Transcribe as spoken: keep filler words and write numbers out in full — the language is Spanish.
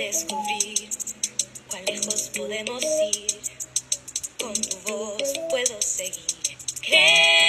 descubrir cuán lejos podemos ir. Con tu voz puedo seguir. Creo